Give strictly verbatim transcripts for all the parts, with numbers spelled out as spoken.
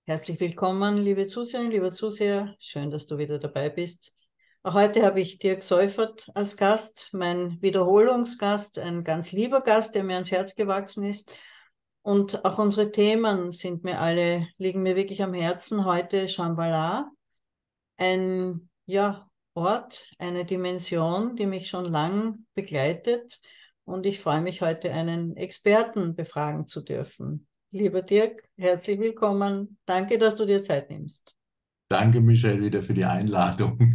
Herzlich willkommen, liebe Zuseherinnen, lieber Zuseher. Schön, dass du wieder dabei bist. Auch heute habe ich Dirk Seufert als Gast, mein Wiederholungsgast, ein ganz lieber Gast, der mir ans Herz gewachsen ist. Und auch unsere Themen sind mir alle, liegen mir wirklich am Herzen. Heute Shambhala, ein ja, Ort, eine Dimension, die mich schon lang begleitet. Und ich freue mich heute, einen Experten befragen zu dürfen. Lieber Dirk, herzlich willkommen. Danke, dass du dir Zeit nimmst. Danke, Michelle, wieder für die Einladung.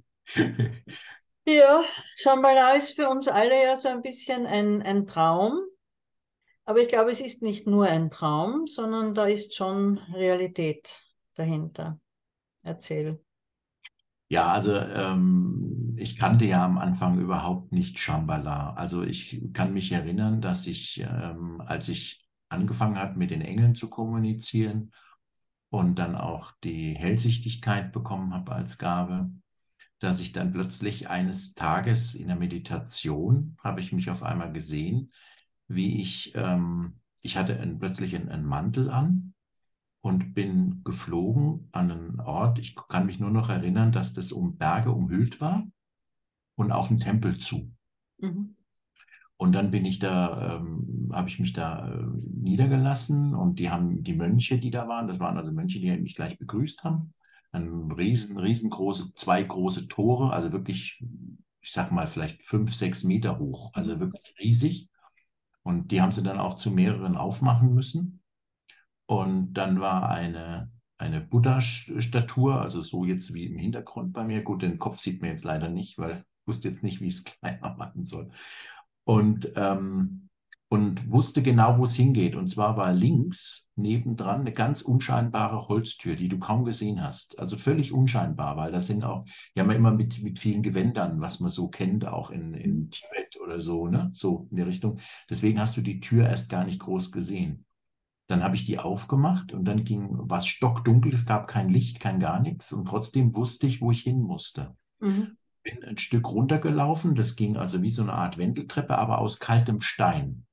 Ja, Shambhala ist für uns alle ja so ein bisschen ein, ein Traum. Aber ich glaube, es ist nicht nur ein Traum, sondern da ist schon Realität dahinter. Erzähl. Ja, also ähm, ich kannte ja am Anfang überhaupt nicht Shambhala. Also ich kann mich erinnern, dass ich, ähm, als ich angefangen habe, mit den Engeln zu kommunizieren und dann auch die Hellsichtigkeit bekommen habe als Gabe, dass ich dann plötzlich eines Tages in der Meditation habe ich mich auf einmal gesehen, wie ich, ähm, ich hatte einen, plötzlich einen, einen Mantel an und bin geflogen an einen Ort. Ich kann mich nur noch erinnern, dass das um Berge umhüllt war und auf den Tempel zu. Mhm. Und dann bin ich da, ähm, habe ich mich da äh, niedergelassen und die haben die Mönche, die da waren, das waren also Mönche, die mich gleich begrüßt haben. Ein riesen, riesengroße, zwei große Tore, also wirklich, ich sag mal, vielleicht fünf, sechs Meter hoch, Mhm. also wirklich riesig. Und die haben sie dann auch zu mehreren aufmachen müssen. Und dann war eine, eine Buddha-Statue, also so jetzt wie im Hintergrund bei mir. Gut, den Kopf sieht man jetzt leider nicht, weil ich wusste jetzt nicht, wie ich es kleiner machen soll. Und, ähm, und wusste genau, wo es hingeht. Und zwar war links nebendran eine ganz unscheinbare Holztür, die du kaum gesehen hast. Also völlig unscheinbar, weil das sind auch, ja, man immer mit, mit vielen Gewändern, was man so kennt, auch in, Mhm. in Tibet oder so, ne? So in der Richtung. Deswegen hast du die Tür erst gar nicht groß gesehen. Dann habe ich die aufgemacht und dann ging was stockdunkel, es gab kein Licht, kein gar nichts und trotzdem wusste ich, wo ich hin musste. Mhm. Bin ein Stück runtergelaufen, das ging also wie so eine Art Wendeltreppe, aber aus kaltem Stein.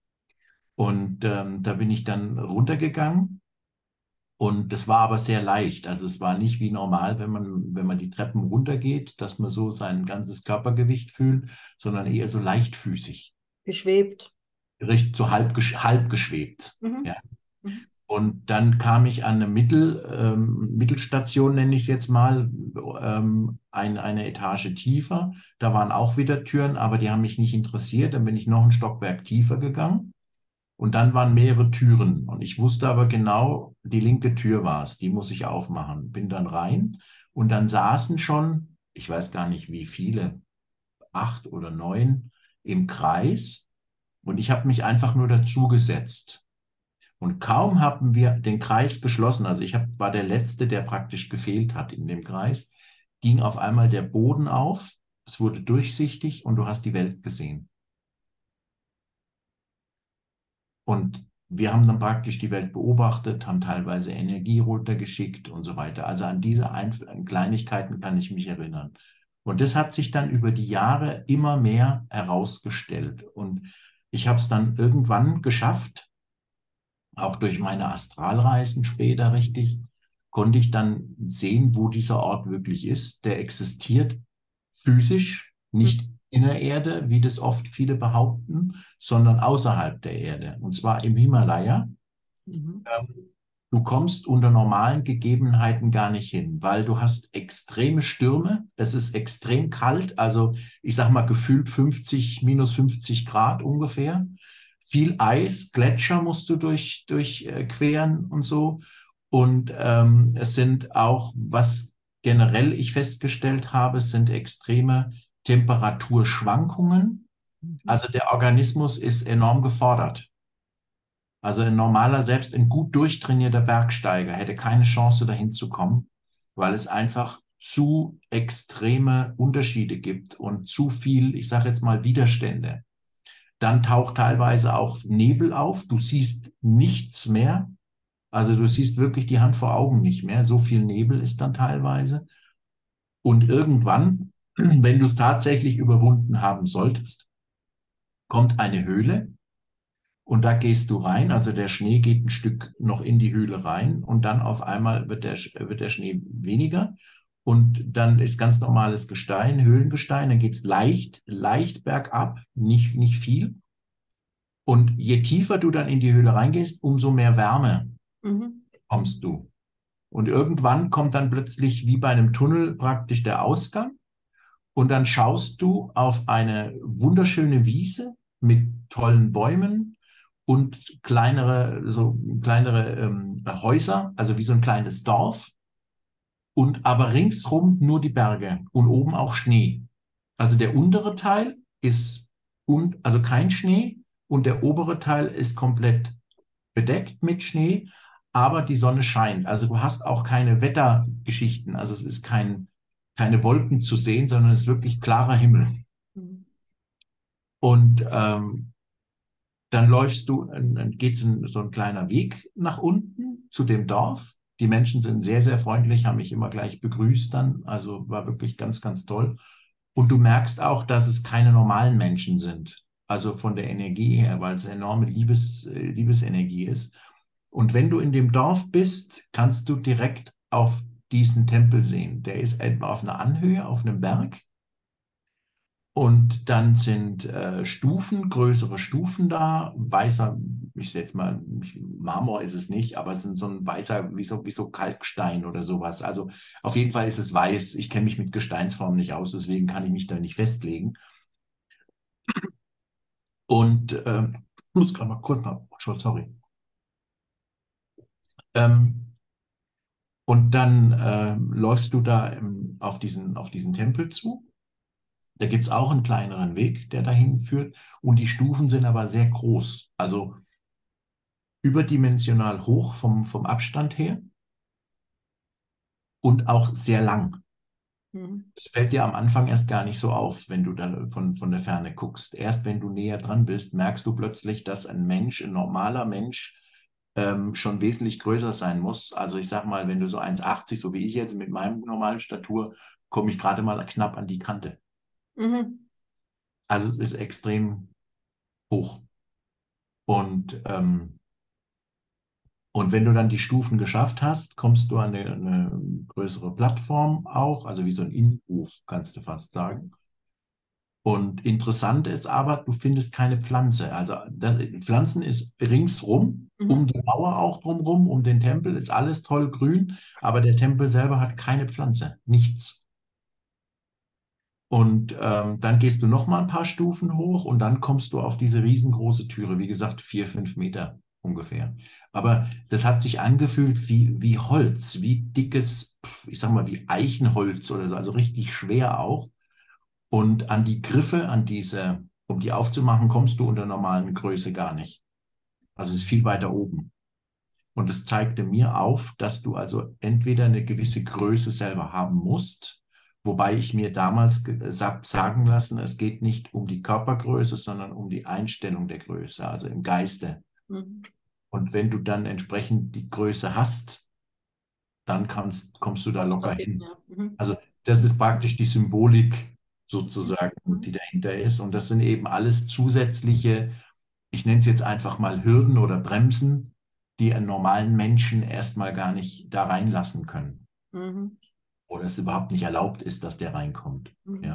Und ähm, da bin ich dann runtergegangen und das war aber sehr leicht. Also es war nicht wie normal, wenn man, wenn man die Treppen runtergeht, dass man so sein ganzes Körpergewicht fühlt, sondern eher so leichtfüßig, Geschwebt. richtig so halb, gesch- halb geschwebt. Mhm. Ja. Mhm. Und dann kam ich an eine Mittel, ähm, Mittelstation, nenne ich es jetzt mal, ähm, ein, eine Etage tiefer. Da waren auch wieder Türen, aber die haben mich nicht interessiert. Dann bin ich noch ein Stockwerk tiefer gegangen und dann waren mehrere Türen. Und ich wusste aber genau, die linke Tür war es, die muss ich aufmachen. Bin dann rein und dann saßen schon, ich weiß gar nicht wie viele, acht oder neun im Kreis und ich habe mich einfach nur dazugesetzt. Und kaum haben wir den Kreis geschlossen, also ich hab, war der Letzte, der praktisch gefehlt hat in dem Kreis, ging auf einmal der Boden auf, es wurde durchsichtig und du hast die Welt gesehen. Und wir haben dann praktisch die Welt beobachtet, haben teilweise Energie runtergeschickt und so weiter. Also an diese Einf an Kleinigkeiten kann ich mich erinnern. Und das hat sich dann über die Jahre immer mehr herausgestellt. Und ich habe es dann irgendwann geschafft, auch durch meine Astralreisen später richtig, konnte ich dann sehen, wo dieser Ort wirklich ist. Der existiert physisch, Mhm. nicht in der Erde, wie das oft viele behaupten, sondern außerhalb der Erde, und zwar im Himalaya. Mhm. Ähm, Du kommst unter normalen Gegebenheiten gar nicht hin, weil du hast extreme Stürme, es ist extrem kalt, also ich sag mal gefühlt fünfzig, minus fünfzig Grad ungefähr. Viel Eis, Gletscher musst du durch, durchqueren und so. Und ähm, es sind auch, was generell ich festgestellt habe, es sind extreme Temperaturschwankungen. Mhm. Also der Organismus ist enorm gefordert. Also ein normaler, selbst ein gut durchtrainierter Bergsteiger hätte keine Chance, dahin zu kommen, weil es einfach zu extreme Unterschiede gibt und zu viel, ich sage jetzt mal, Widerstände. Dann taucht teilweise auch Nebel auf. Du siehst nichts mehr. Also du siehst wirklich die Hand vor Augen nicht mehr. So viel Nebel ist dann teilweise. Und irgendwann, wenn du es tatsächlich überwunden haben solltest, kommt eine Höhle. Und da gehst du rein, also der Schnee geht ein Stück noch in die Höhle rein und dann auf einmal wird der, wird der Schnee weniger und dann ist ganz normales Gestein, Höhlengestein, dann geht es leicht, leicht bergab, nicht, nicht viel. Und je tiefer du dann in die Höhle reingehst, umso mehr Wärme Mhm. kommst du. Und irgendwann kommt dann plötzlich wie bei einem Tunnel praktisch der Ausgang und dann schaust du auf eine wunderschöne Wiese mit tollen Bäumen und kleinere, so kleinere ähm, Häuser, also wie so ein kleines Dorf und aber ringsrum nur die Berge und oben auch Schnee. Also der untere Teil ist un, also kein Schnee und der obere Teil ist komplett bedeckt mit Schnee, aber die Sonne scheint. Also du hast auch keine Wettergeschichten. Also es ist kein, keine Wolken zu sehen, sondern es ist wirklich klarer Himmel. Mhm. Und ähm, dann läufst du, dann geht so ein kleiner Weg nach unten zu dem Dorf. Die Menschen sind sehr, sehr freundlich, haben mich immer gleich begrüßt dann. Also war wirklich ganz, ganz toll. Und du merkst auch, dass es keine normalen Menschen sind. Also von der Energie her, weil es enorme Liebes, äh, Liebesenergie ist. Und wenn du in dem Dorf bist, kannst du direkt auf diesen Tempel sehen. Der ist etwa auf einer Anhöhe, auf einem Berg. Und dann sind äh, Stufen, größere Stufen da, weißer, ich sag jetzt mal, Marmor ist es nicht, aber es sind so ein weißer, wie so, wie so Kalkstein oder sowas. Also auf jeden Fall ist es weiß. Ich kenne mich mit Gesteinsformen nicht aus, deswegen kann ich mich da nicht festlegen. Und ähm, ich muss gerade mal kurz mal, sorry. Ähm, und dann äh, läufst du da im, auf diesen, auf diesen Tempel zu. Da gibt es auch einen kleineren Weg, der dahin führt. Und die Stufen sind aber sehr groß. Also überdimensional hoch vom, vom Abstand her und auch sehr lang. Mhm. Es fällt dir am Anfang erst gar nicht so auf, wenn du da von, von der Ferne guckst. Erst wenn du näher dran bist, merkst du plötzlich, dass ein Mensch, ein normaler Mensch, ähm, schon wesentlich größer sein muss. Also ich sag mal, wenn du so eins Komma achtzig, so wie ich jetzt mit meinem normalen Statur, komme ich gerade mal knapp an die Kante. Mhm. Also es ist extrem hoch. Und ähm, Und wenn du dann die Stufen geschafft hast, kommst du an eine, eine größere Plattform auch, also wie so ein Innenhof, kannst du fast sagen. Und interessant ist aber, du findest keine Pflanze. Also das, Pflanzen ist ringsrum, um Mhm. die Mauer auch drumherum, um den Tempel ist alles toll grün, aber der Tempel selber hat keine Pflanze, nichts. Und ähm, dann gehst du noch mal ein paar Stufen hoch und dann kommst du auf diese riesengroße Türe, wie gesagt, vier, fünf Meter ungefähr. Aber das hat sich angefühlt wie, wie Holz, wie dickes, ich sag mal, wie Eichenholz oder so, also richtig schwer auch. Und an die Griffe, an diese, um die aufzumachen, kommst du unter normalen Größe gar nicht. Also es ist viel weiter oben. Und es zeigte mir auf, dass du also entweder eine gewisse Größe selber haben musst, wobei ich mir damals sagen lassen, es geht nicht um die Körpergröße, sondern um die Einstellung der Größe, also im Geiste. Mhm. Und wenn du dann entsprechend die Größe hast, dann kannst, kommst du da locker Okay. hin. Ja. Mhm. Also das ist praktisch die Symbolik sozusagen, die Mhm. dahinter ist. Und das sind eben alles zusätzliche, ich nenne es jetzt einfach mal Hürden oder Bremsen, die einen normalen Menschen erstmal gar nicht da reinlassen können. Mhm. Oder es überhaupt nicht erlaubt ist, dass der reinkommt. Mhm. Ja.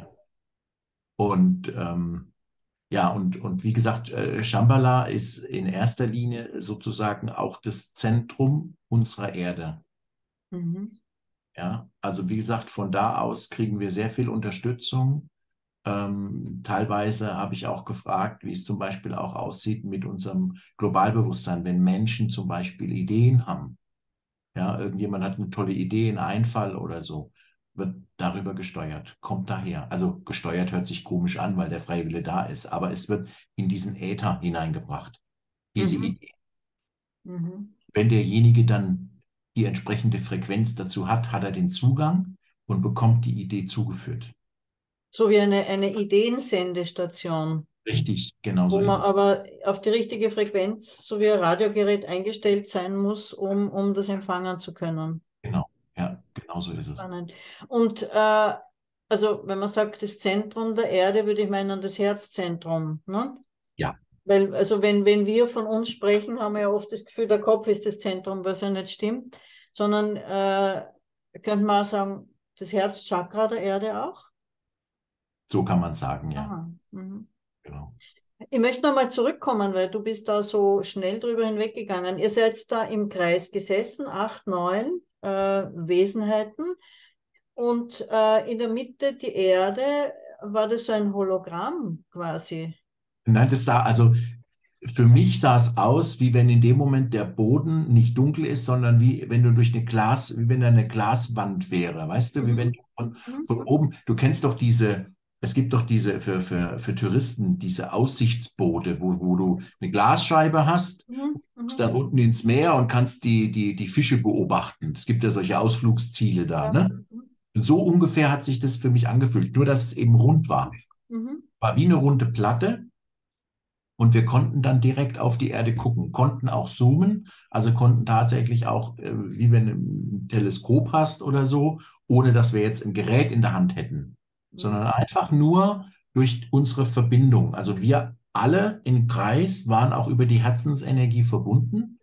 Und ähm, ja, und, und wie gesagt, äh, Shambhala ist in erster Linie sozusagen auch das Zentrum unserer Erde. Mhm. Ja, also wie gesagt, von da aus kriegen wir sehr viel Unterstützung. Ähm, teilweise habe ich auch gefragt, wie es zum Beispiel auch aussieht mit unserem Globalbewusstsein, wenn Menschen zum Beispiel Ideen haben. Ja, irgendjemand hat eine tolle Idee, einen Einfall oder so, wird darüber gesteuert, kommt daher. Also gesteuert hört sich komisch an, weil der freie Wille da ist, aber es wird in diesen Äther hineingebracht, diese Mhm. Idee. Mhm. Wenn derjenige dann die entsprechende Frequenz dazu hat, hat er den Zugang und bekommt die Idee zugeführt. So wie eine, eine Ideensendestation, Richtig, genau wo so ist man es. aber auf die richtige Frequenz, so wie ein Radiogerät eingestellt sein muss, um, um das empfangen zu können. Genau, ja, genau so ist es. Spannend. Und äh, also wenn man sagt, das Zentrum der Erde, würde ich meinen, das Herzzentrum, ne? Ja, Weil, also wenn, wenn wir von uns sprechen, haben wir ja oft das Gefühl, der Kopf ist das Zentrum, was ja nicht stimmt, sondern äh, könnte man auch sagen, das Herzchakra der Erde auch? So kann man sagen, ja. Aha. Mhm. Genau. Ich möchte nochmal zurückkommen, weil du bist da so schnell drüber hinweggegangen. Ihr seid da im Kreis gesessen, acht, neun äh, Wesenheiten. Und äh, in der Mitte die Erde, war das so ein Hologramm quasi? Nein, das sah, also für mich sah es aus, wie wenn in dem Moment der Boden nicht dunkel ist, sondern wie wenn du durch eine Glas, wie wenn da eine Glaswand wäre, weißt du, wie wenn Mhm. du von, Mhm. von oben, du kennst doch diese, es gibt doch diese für, für, für Touristen, diese Aussichtsboote, wo, wo du eine Glasscheibe hast, Mhm. guckst Mhm. dann unten ins Meer und kannst die, die, die Fische beobachten. Es gibt ja solche Ausflugsziele da, Ja. ne? Mhm. Und so ungefähr hat sich das für mich angefühlt, nur dass es eben rund war. Mhm. War wie eine runde Platte. Und wir konnten dann direkt auf die Erde gucken, konnten auch zoomen, also konnten tatsächlich auch, äh, wie wenn du ein Teleskop hast oder so, ohne dass wir jetzt ein Gerät in der Hand hätten, Mhm. sondern einfach nur durch unsere Verbindung. Also wir alle im Kreis waren auch über die Herzensenergie verbunden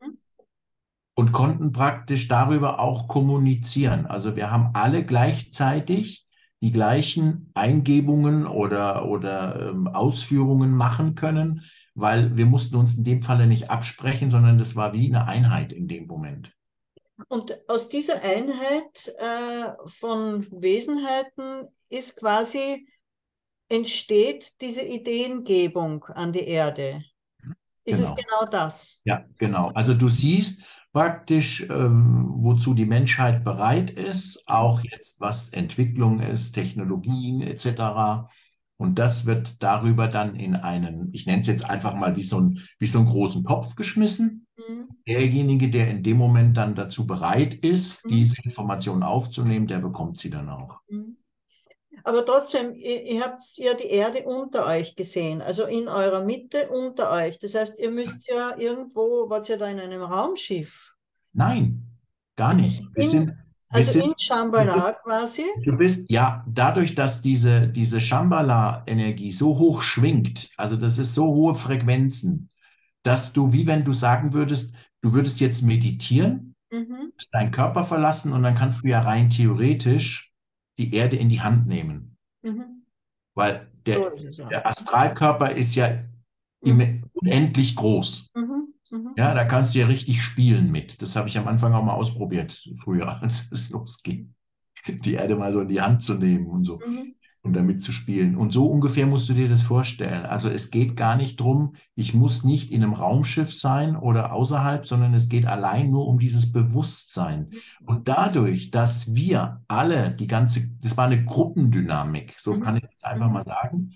und konnten praktisch darüber auch kommunizieren. Also wir haben alle gleichzeitig die gleichen Eingebungen oder, oder ähm, Ausführungen machen können, weil wir mussten uns in dem Falle nicht absprechen, sondern das war wie eine Einheit in dem Moment. Und aus dieser Einheit äh, von Wesenheiten ist quasi, entsteht diese Ideengebung an die Erde. Ist es Genau. genau das? Ja, genau. Also du siehst praktisch, ähm, wozu die Menschheit bereit ist, auch jetzt was Entwicklung ist, Technologien et cetera. Und das wird darüber dann in einen, ich nenne es jetzt einfach mal wie so ein, wie so einen großen Topf geschmissen. Mhm. Derjenige, der in dem Moment dann dazu bereit ist, Mhm. diese Informationen aufzunehmen, der bekommt sie dann auch. Mhm. Aber trotzdem, ihr, ihr habt ja die Erde unter euch gesehen, also in eurer Mitte unter euch. Das heißt, ihr müsst ja irgendwo, wart ihr da in einem Raumschiff? Nein, gar Das nicht. heißt, Wir in, sind, wir also sind, in du bist, Shambhala quasi. du bist, ja, dadurch, dass diese, diese Shambhala-Energie so hoch schwingt, also das ist so hohe Frequenzen, dass du, wie wenn du sagen würdest, du würdest jetzt meditieren, Mhm. musst deinen Körper verlassen und dann kannst du ja rein theoretisch die Erde in die Hand nehmen. Mhm. Weil So der, ist es der auch. Astralkörper ist ja Mhm. im, unendlich groß. Mhm. Mhm. Ja, da kannst du ja richtig spielen mit. Das habe ich am Anfang auch mal ausprobiert, früher, als es losging. Die Erde mal so in die Hand zu nehmen und so Mhm. und damit zu spielen. Und so ungefähr musst du dir das vorstellen. Also es geht gar nicht drum, ich muss nicht in einem Raumschiff sein oder außerhalb, sondern es geht allein nur um dieses Bewusstsein. Und dadurch, dass wir alle die ganze, das war eine Gruppendynamik, so kann Mhm. ich jetzt einfach Mhm. mal sagen.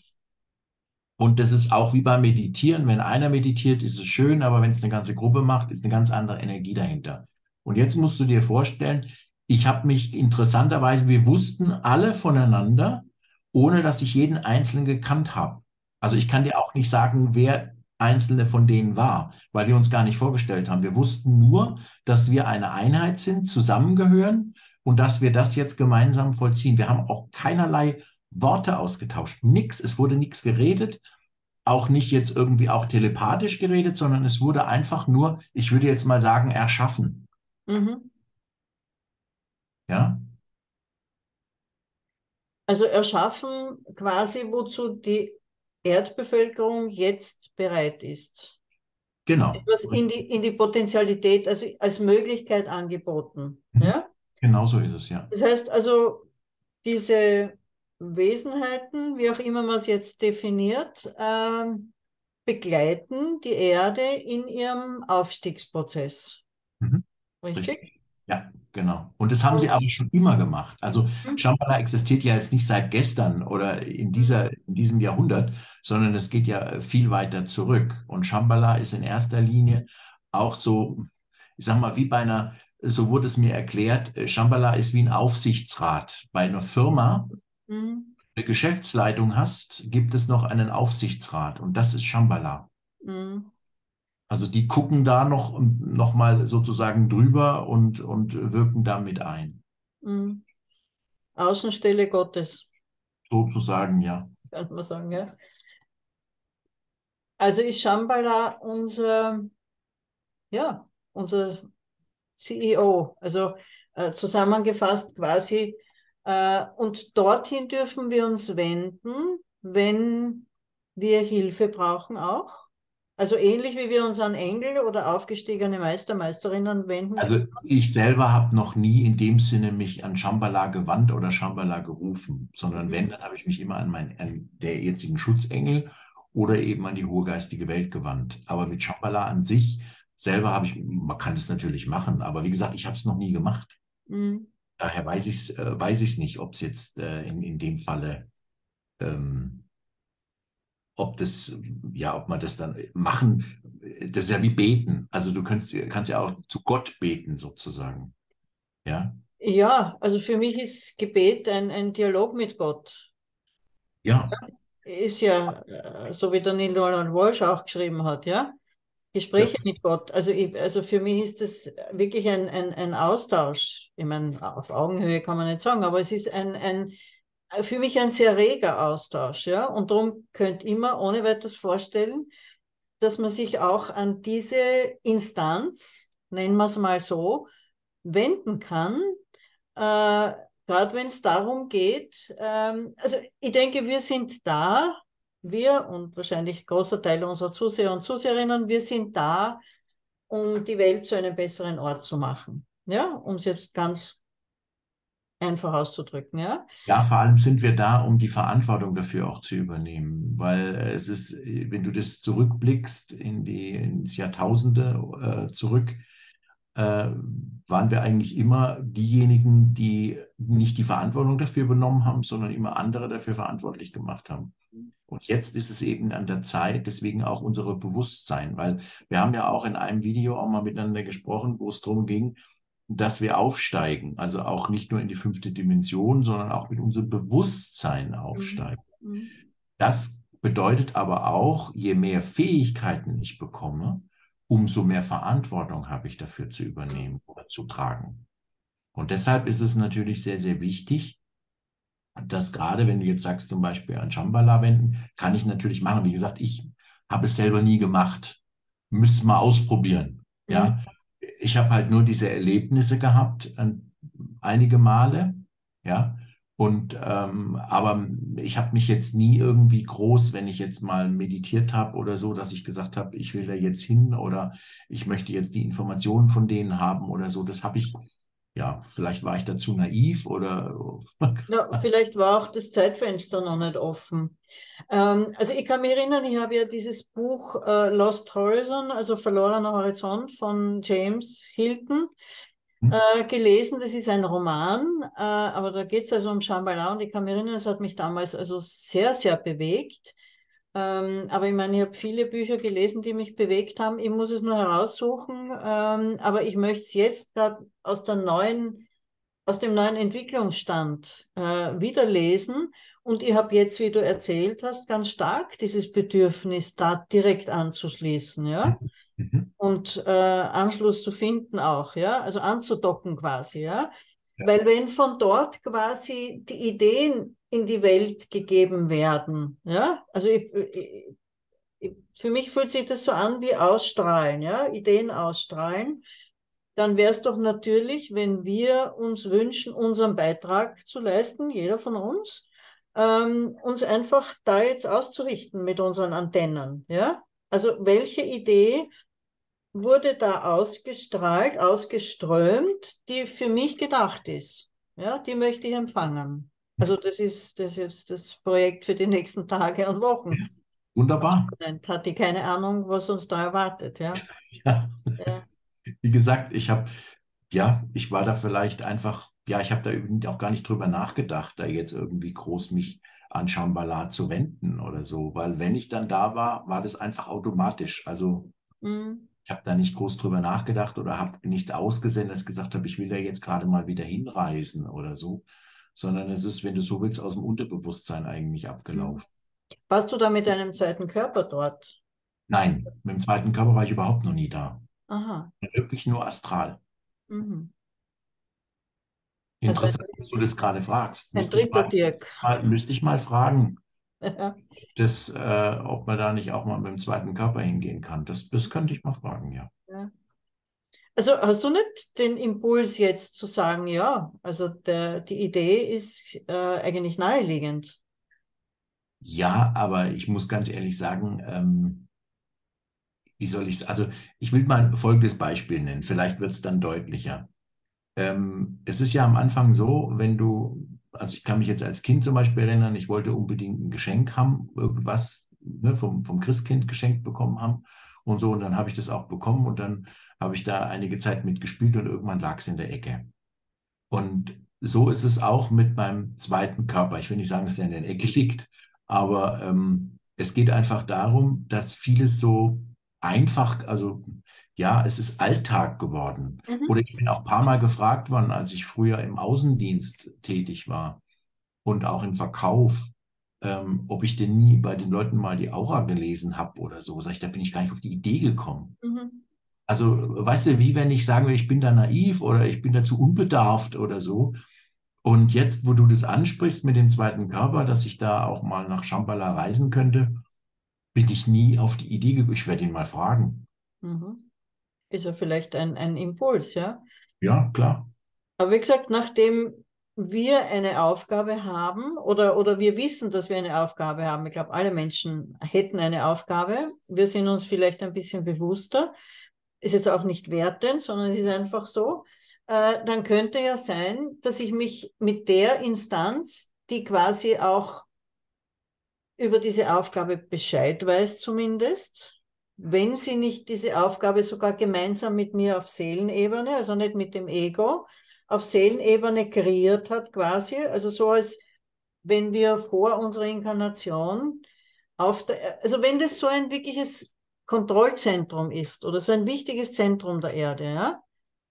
Und das ist auch wie beim Meditieren. Wenn einer meditiert, ist es schön, aber wenn es eine ganze Gruppe macht, ist eine ganz andere Energie dahinter. Und jetzt musst du dir vorstellen, ich habe mich interessanterweise, wir wussten alle voneinander, ohne dass ich jeden Einzelnen gekannt habe. Also ich kann dir auch nicht sagen, wer einzelne von denen war, weil wir uns gar nicht vorgestellt haben. Wir wussten nur, dass wir eine Einheit sind, zusammengehören und dass wir das jetzt gemeinsam vollziehen. Wir haben auch keinerlei Worte ausgetauscht, nix. Es wurde nichts geredet, auch nicht jetzt irgendwie auch telepathisch geredet, sondern es wurde einfach nur, ich würde jetzt mal sagen, erschaffen. Mhm. Ja, Also erschaffen quasi, wozu die Erdbevölkerung jetzt bereit ist. genau. Etwas in die, in die Potentialität, also als Möglichkeit angeboten. Mhm. Ja? Genau so ist es, ja. Das heißt also, diese Wesenheiten, wie auch immer man es jetzt definiert, ähm, begleiten die Erde in ihrem Aufstiegsprozess. Mhm. Richtig? Richtig. Ja, genau. Und das haben sie Und, aber schon immer gemacht. Also mhm. Shambhala existiert ja jetzt nicht seit gestern oder in dieser, in diesem Jahrhundert, sondern es geht ja viel weiter zurück. Und Shambhala ist in erster Linie auch so, ich sag mal, wie bei einer, so wurde es mir erklärt, äh, Shambhala ist wie ein Aufsichtsrat. Bei einer Firma, Mhm. eine Geschäftsleitung hast, gibt es noch einen Aufsichtsrat und das ist Shambhala. Mhm. Also die gucken da noch, noch mal sozusagen drüber und, und wirken da mit ein. Mhm. Außenstelle Gottes, Sozusagen, ja. könnte man sagen, ja. Also ist Shambhala unser, ja, unser C E O, also äh, zusammengefasst quasi. Äh, und dorthin dürfen wir uns wenden, wenn wir Hilfe brauchen auch. Also ähnlich wie wir uns an Engel oder aufgestiegene Meister, Meisterinnen wenden Also können. ich selber habe noch nie in dem Sinne mich an Shambhala gewandt oder Shambhala gerufen, sondern Mhm. wenn, dann habe ich mich immer an meinen, an der jetzigen Schutzengel oder eben an die hohe geistige Welt gewandt. Aber mit Shambhala an sich selber habe ich, man kann das natürlich machen, aber wie gesagt, ich habe es noch nie gemacht. Mhm. Daher weiß ich es äh, weiß ich es nicht, ob es jetzt äh, in, in dem Falle, ähm, ob das, ja, ob man das dann machen, das ist ja wie beten. Also du kannst, kannst ja auch zu Gott beten sozusagen. Ja, Ja, also für mich ist Gebet ein, ein Dialog mit Gott. ja, Ist ja, äh, so wie der Neil Donald Walsh auch geschrieben hat, ja. Gespräche das, mit Gott. Also, ich, also für mich ist das wirklich ein, ein, ein Austausch. Ich meine, auf Augenhöhe kann man nicht sagen, aber es ist ein, ein, für mich ein sehr reger Austausch. Ja? Und darum könnt immer ohne weiteres vorstellen, dass man sich auch an diese Instanz, nennen wir es mal so, wenden kann, äh, gerade wenn es darum geht, ähm, also ich denke, wir sind da, wir und wahrscheinlich ein großer Teil unserer Zuseher und Zuseherinnen, wir sind da, um die Welt zu einem besseren Ort zu machen. Ja, um es jetzt ganz einfach auszudrücken, ja. ja, vor allem sind wir da, um die Verantwortung dafür auch zu übernehmen, weil äh, es ist, äh, wenn du das zurückblickst in die, ins Jahrtausende äh, zurück, äh, waren wir eigentlich immer diejenigen, die nicht die Verantwortung dafür übernommen haben, sondern immer andere dafür verantwortlich gemacht haben. Und jetzt ist es eben an der Zeit, deswegen auch unser Bewusstsein, weil wir haben ja auch in einem Video auch mal miteinander gesprochen, wo es darum ging, dass wir aufsteigen, also auch nicht nur in die fünfte Dimension, sondern auch mit unserem Bewusstsein Mhm. aufsteigen. Mhm. Das bedeutet aber auch, je mehr Fähigkeiten ich bekomme, umso mehr Verantwortung habe ich dafür zu übernehmen oder zu tragen. Und deshalb ist es natürlich sehr, sehr wichtig, dass gerade wenn du jetzt sagst, zum Beispiel an Shambhala wenden, kann ich natürlich machen. Wie gesagt, ich habe es selber nie gemacht. Müsste es mal ausprobieren. Mhm. Ja, ich habe halt nur diese Erlebnisse gehabt, äh, einige Male. Ja, und ähm, aber ich habe mich jetzt nie irgendwie groß, wenn ich jetzt mal meditiert habe oder so, dass ich gesagt habe, ich will da jetzt hin oder ich möchte jetzt die Informationen von denen haben oder so. Das habe ich, ja, vielleicht war ich dazu naiv oder Ja, vielleicht war auch das Zeitfenster noch nicht offen. Ähm, also ich kann mich erinnern, ich habe ja dieses Buch äh, Lost Horizon, also Verlorener Horizont von James Hilton äh, gelesen. Das ist ein Roman, äh, aber da geht es also um Shambhala und ich kann mich erinnern, es hat mich damals also sehr, sehr bewegt. Ähm, aber ich meine, ich habe viele Bücher gelesen, die mich bewegt haben. Ich muss es nur heraussuchen, ähm, aber ich möchte es jetzt gerade aus der neuen aus dem neuen Entwicklungsstand äh, wieder lesen. Und ich habe jetzt, wie du erzählt hast, ganz stark dieses Bedürfnis, da direkt anzuschließen, ja. Mhm. Und äh, Anschluss zu finden auch, ja, also anzudocken quasi, ja. Ja. Weil wenn von dort quasi die Ideen in die Welt gegeben werden, ja, also ich, ich, ich, für mich fühlt sich das so an wie ausstrahlen, ja, Ideen ausstrahlen, dann wäre es doch natürlich, wenn wir uns wünschen, unseren Beitrag zu leisten, jeder von uns, ähm, uns einfach da jetzt auszurichten mit unseren Antennen. Ja? Also welche Idee wurde da ausgestrahlt, ausgeströmt, die für mich gedacht ist? Ja, die möchte ich empfangen. Also das ist, das ist jetzt das Projekt für die nächsten Tage und Wochen. Wunderbar. Hatte keine Ahnung, was uns da erwartet. Ja, Ja. ja. Wie gesagt, ich habe, ja, ich war da vielleicht einfach, ja, ich habe da irgendwie auch gar nicht drüber nachgedacht, da jetzt irgendwie groß mich an Shambhala zu wenden oder so, weil wenn ich dann da war, war das einfach automatisch. Also Mm. ich habe da nicht groß drüber nachgedacht oder habe nichts ausgesendet, dass ich gesagt habe, ich will da jetzt gerade mal wieder hinreisen oder so, sondern es ist, wenn du so willst, aus dem Unterbewusstsein eigentlich Mm. abgelaufen. Warst du da mit deinem zweiten Körper dort? Nein, mit dem zweiten Körper war ich überhaupt noch nie da. Aha. Wirklich nur astral. Mhm. Also Interessant, dass du das gerade fragst. ein Müsste ich dritter mal, Dirk. mal, müsste ich mal fragen. Ja, Das, äh, ob man da nicht auch mal mit dem zweiten Körper hingehen kann. Das, das könnte ich mal fragen, ja. ja. Also hast du nicht den Impuls jetzt zu sagen, ja, also der, die Idee ist äh, eigentlich naheliegend. Ja, aber ich muss ganz ehrlich sagen, ähm, wie soll ich, also ich will mal folgendes Beispiel nennen, vielleicht wird es dann deutlicher. Ähm, es ist ja am Anfang so, wenn du, also ich kann mich jetzt als Kind zum Beispiel erinnern, ich wollte unbedingt ein Geschenk haben, irgendwas, ne, vom, vom Christkind geschenkt bekommen haben und so, und dann habe ich das auch bekommen und dann habe ich da einige Zeit mitgespielt und irgendwann lag es in der Ecke. Und so ist es auch mit meinem zweiten Körper. Ich will nicht sagen, dass er in der Ecke liegt, aber ähm, es geht einfach darum, dass vieles so einfach, also ja, es ist Alltag geworden. Mhm. Oder ich bin auch ein paar Mal gefragt worden, als ich früher im Außendienst tätig war und auch im Verkauf, ähm, ob ich denn nie bei den Leuten mal die Aura gelesen habe oder so. Sag ich, da bin ich gar nicht auf die Idee gekommen. Mhm. Also, weißt du, wie wenn ich sagen würde, ich bin da naiv oder ich bin da zu unbedarft oder so. Und jetzt, wo du das ansprichst mit dem zweiten Körper, dass ich da auch mal nach Shambhala reisen könnte, bin ich nie auf die Idee gekommen. Ich werde ihn mal fragen. Mhm. Ist ja vielleicht ein, ein Impuls, ja. Ja, klar. Aber wie gesagt, nachdem wir eine Aufgabe haben oder, oder wir wissen, dass wir eine Aufgabe haben, ich glaube, alle Menschen hätten eine Aufgabe, wir sind uns vielleicht ein bisschen bewusster, ist jetzt auch nicht wertend, sondern es ist einfach so, äh, dann könnte ja sein, dass ich mich mit der Instanz, die quasi auch über diese Aufgabe Bescheid weiß zumindest, wenn sie nicht diese Aufgabe sogar gemeinsam mit mir auf Seelenebene, also nicht mit dem Ego, auf Seelenebene kreiert hat quasi, also so als wenn wir vor unserer Inkarnation auf der, also wenn das so ein wirkliches Kontrollzentrum ist oder so ein wichtiges Zentrum der Erde, ja,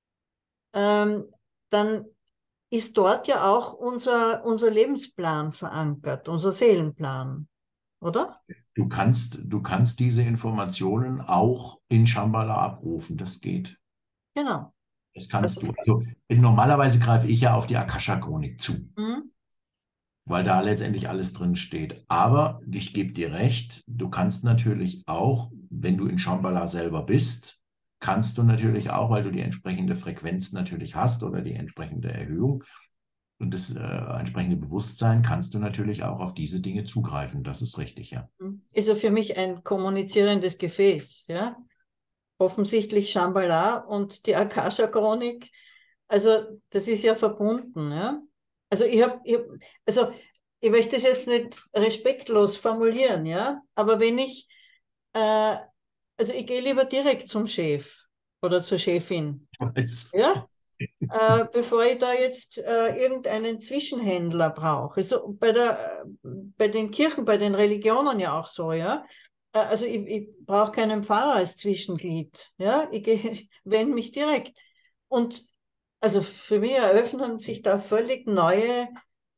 ähm, dann ist dort ja auch unser, unser Lebensplan verankert, unser Seelenplan, oder? Du kannst, du kannst diese Informationen auch in Shambhala abrufen. Das geht. Genau. Das Also, kannst du. Also normalerweise greife ich ja auf die Akasha-Chronik zu, hm, weil da letztendlich alles drin steht. Aber ich gebe dir recht, du kannst natürlich auch, wenn du in Shambhala selber bist, kannst du natürlich auch, weil du die entsprechende Frequenz natürlich hast oder die entsprechende Erhöhung und das äh, entsprechende Bewusstsein, kannst du natürlich auch auf diese Dinge zugreifen. Das ist richtig, ja. hm, ist ja für mich ein kommunizierendes Gefäß, ja. Offensichtlich Shambhala und die Akasha-Chronik, also das ist ja verbunden, ja. Also ich habe, ich hab, also ich möchte es jetzt nicht respektlos formulieren, ja, aber wenn ich, äh, also ich gehe lieber direkt zum Chef oder zur Chefin, Es, ja, äh, bevor ich da jetzt äh, irgendeinen Zwischenhändler brauche. Also bei der, bei den Kirchen, bei den Religionen ja auch so, ja. Äh, also ich, ich brauche keinen Pfarrer als Zwischenglied, ja. Ich gehe, wende mich direkt. Und also für mich eröffnen sich da völlig neue,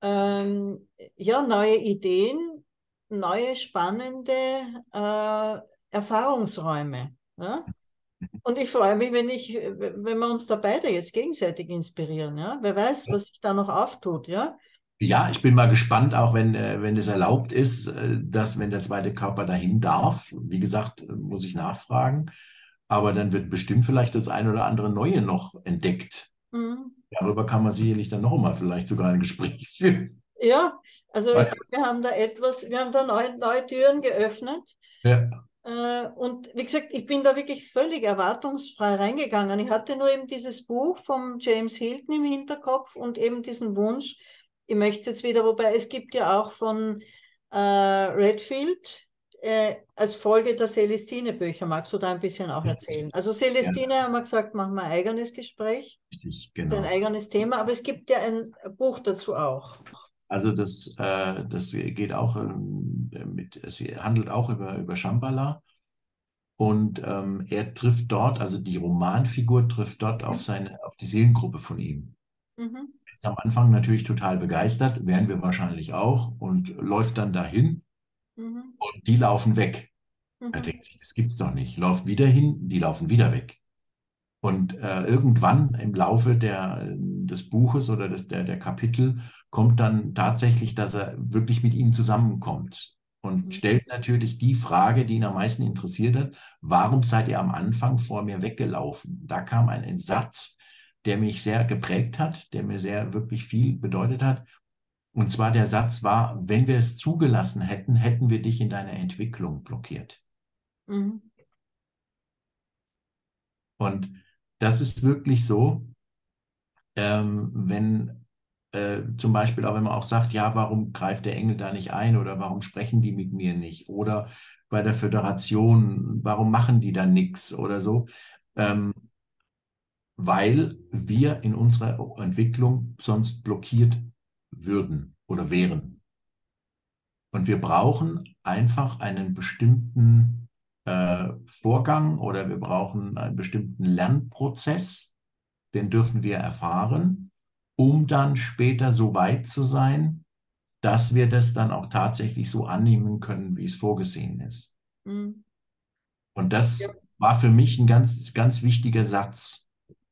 ähm, ja, neue Ideen, neue spannende äh, Erfahrungsräume. Ja? Und ich freue mich, wenn ich, wenn wir uns da beide jetzt gegenseitig inspirieren, ja. Wer weiß, was sich da noch auftut, ja. Ja, ich bin mal gespannt, auch wenn, äh, wenn es erlaubt ist, äh, dass wenn der zweite Körper dahin darf, wie gesagt, äh, muss ich nachfragen, aber dann wird bestimmt vielleicht das ein oder andere Neue noch entdeckt. Mhm. Darüber kann man sicherlich dann noch mal vielleicht sogar ein Gespräch führen. Ja, also ich Weil- glaube, wir haben da etwas, wir haben da neue, neue Türen geöffnet. Ja, Äh, und wie gesagt, ich bin da wirklich völlig erwartungsfrei reingegangen. Ich hatte nur eben dieses Buch von James Hilton im Hinterkopf und eben diesen Wunsch, ich möchte es jetzt wieder, wobei es gibt ja auch von äh, Redfield äh, als Folge der Celestine-Bücher. Magst du da ein bisschen auch richtig. erzählen? Also Ja, Celestine haben wir gesagt, machen wir ein eigenes Gespräch, richtig, ist ein genau. eigenes Thema, aber es gibt ja ein Buch dazu auch. Also das, äh, das geht auch ähm, mit, es handelt auch über, über Shambhala. Und ähm, er trifft dort, also die Romanfigur trifft dort auf seine, auf die Seelengruppe von ihm. Mhm. Ist am Anfang natürlich total begeistert, wären wir wahrscheinlich auch, und läuft dann dahin Mhm. und die laufen weg. Er Mhm. denkt sich, das gibt's doch nicht. Läuft wieder hin, die laufen wieder weg. Und äh, irgendwann im Laufe der, des Buches oder des, der, der Kapitel kommt dann tatsächlich, dass er wirklich mit ihnen zusammenkommt. und Mhm. stellt natürlich die Frage, die ihn am meisten interessiert hat: Warum seid ihr am Anfang vor mir weggelaufen? Da kam ein Satz, der mich sehr geprägt hat, der mir sehr wirklich viel bedeutet hat. Und zwar der Satz war: Wenn wir es zugelassen hätten, hätten wir dich in deiner Entwicklung blockiert. Mhm. Und das ist wirklich so, ähm, wenn äh, zum Beispiel auch, wenn man auch sagt, ja, warum greift der Engel da nicht ein oder warum sprechen die mit mir nicht oder bei der Föderation, warum machen die da nichts oder so, Mhm. ähm, weil wir in unserer Entwicklung sonst blockiert würden oder wären. Und wir brauchen einfach einen bestimmten äh, Vorgang oder wir brauchen einen bestimmten Lernprozess, den dürfen wir erfahren, um dann später so weit zu sein, dass wir das dann auch tatsächlich so annehmen können, wie es vorgesehen ist. Mhm. Und Ja. das war für mich ein ganz, ganz wichtiger Satz,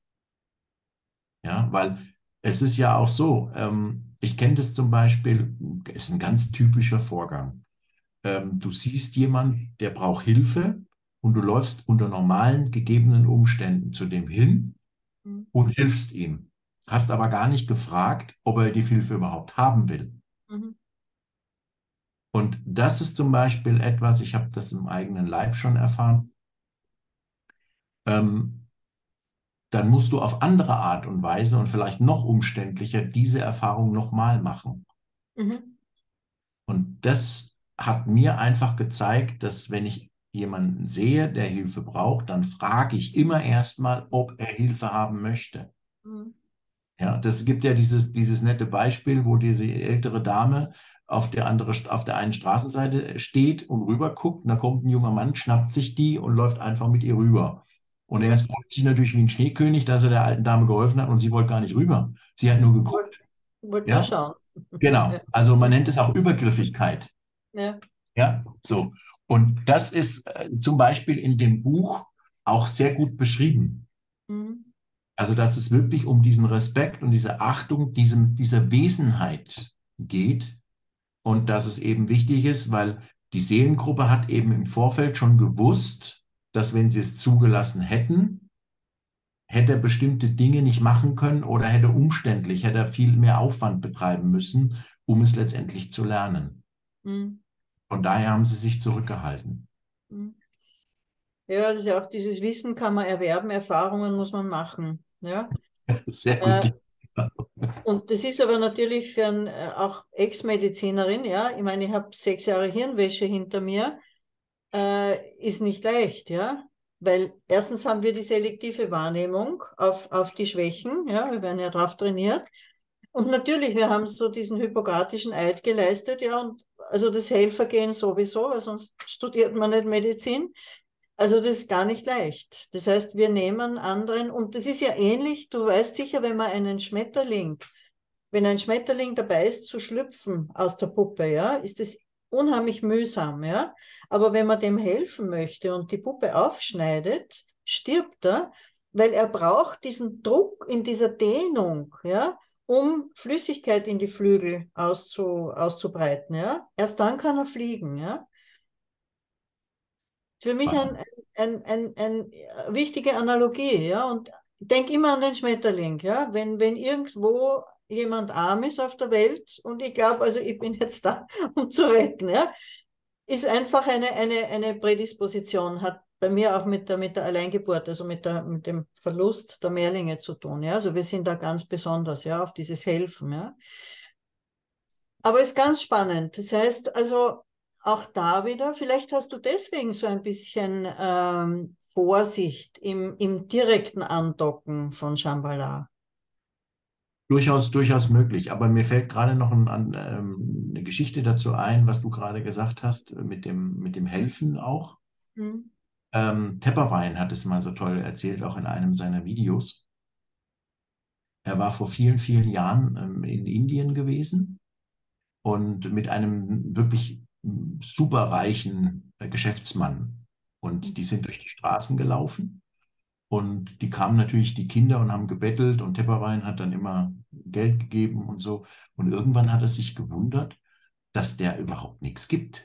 ja, weil es ist ja auch so, ähm, ich kenne das zum Beispiel, ist ein ganz typischer Vorgang. Ähm, du siehst jemanden, der braucht Hilfe und du läufst unter normalen gegebenen Umständen zu dem hin Mhm. und hilfst ihm. Hast aber gar nicht gefragt, ob er die Hilfe überhaupt haben will. Mhm. Und das ist zum Beispiel etwas, ich habe das im eigenen Leib schon erfahren, ähm, dann musst du auf andere Art und Weise und vielleicht noch umständlicher diese Erfahrung nochmal machen. Mhm. Und das hat mir einfach gezeigt, dass wenn ich jemanden sehe, der Hilfe braucht, dann frage ich immer erstmal, ob er Hilfe haben möchte. Mhm. Ja, das gibt ja dieses, dieses nette Beispiel, wo diese ältere Dame auf der, andere, auf der einen Straßenseite steht und rüber guckt. Und da kommt ein junger Mann, schnappt sich die und läuft einfach mit ihr rüber. Und er Mhm. freut sich natürlich wie ein Schneekönig, dass er der alten Dame geholfen hat und sie wollte gar nicht rüber. Sie hat nur Wollte geguckt. wollt nur Ja, schauen. genau. Ja. Also man Mhm. nennt es auch Übergriffigkeit. Ja. Ja, so. Und das ist äh, zum Beispiel in dem Buch auch sehr gut beschrieben. Mhm. Also, dass es wirklich um diesen Respekt und diese Achtung diesem, dieser Wesenheit geht und dass es eben wichtig ist, weil die Seelengruppe hat eben im Vorfeld schon gewusst, dass wenn sie es zugelassen hätten, hätte er bestimmte Dinge nicht machen können oder hätte umständlich, hätte er viel mehr Aufwand betreiben müssen, um es letztendlich zu lernen. Mhm. Von daher haben sie sich zurückgehalten. Mhm. Ja, das ist ja auch dieses Wissen kann man erwerben, Erfahrungen muss man machen. Ja. Sehr Äh, gut. und das ist aber natürlich für einen, äh, auch Ex-Medizinerin, ja, ich meine, ich habe sechs Jahre Hirnwäsche hinter mir, äh, ist nicht leicht, ja. Weil erstens haben wir die selektive Wahrnehmung auf, auf die Schwächen, ja, wir werden ja drauf trainiert. Und natürlich, wir haben so diesen hippokratischen Eid geleistet, ja, und also das Helfergehen sowieso, weil sonst studiert man nicht Medizin. Also das ist gar nicht leicht. Das heißt, wir nehmen anderen, und das ist ja ähnlich, du weißt sicher, wenn man einen Schmetterling, wenn ein Schmetterling dabei ist zu schlüpfen aus der Puppe, ja, ist es unheimlich mühsam, ja. Aber wenn man dem helfen möchte und die Puppe aufschneidet, stirbt er, weil er braucht diesen Druck in dieser Dehnung, ja, um Flüssigkeit in die Flügel auszu, auszubreiten, ja. Erst dann kann er fliegen, ja. Für mich ein, ein, ein, ein, ein wichtige Analogie, ja. Und denk immer an den Schmetterling, ja. Wenn, wenn irgendwo jemand arm ist auf der Welt, und ich glaube, also ich bin jetzt da, um zu retten, ja, ist einfach eine, eine, eine Prädisposition, hat bei mir auch mit der, mit der Alleingeburt, also mit, der, mit dem Verlust der Mehrlinge zu tun, ja. Also wir sind da ganz besonders, ja, auf dieses Helfen, ja. Aber ist ganz spannend. Das heißt also, auch da wieder, vielleicht hast du deswegen so ein bisschen ähm, Vorsicht im, im direkten Andocken von Shambhala. Durchaus, durchaus möglich. Aber mir fällt gerade noch ein, an, ähm, eine Geschichte dazu ein, was du gerade gesagt hast, äh, mit dem, mit dem Helfen auch. Hm. Ähm, Tepperwein hat es mal so toll erzählt, auch in einem seiner Videos. Er war vor vielen, vielen Jahren ähm, in Indien gewesen und mit einem wirklich mm, superreichen äh, Geschäftsmann. Und die sind durch die Straßen gelaufen. Und die kamen natürlich die Kinder und haben gebettelt und Tepperwein hat dann immer Geld gegeben und so. Und irgendwann hat er sich gewundert, dass der überhaupt nichts gibt.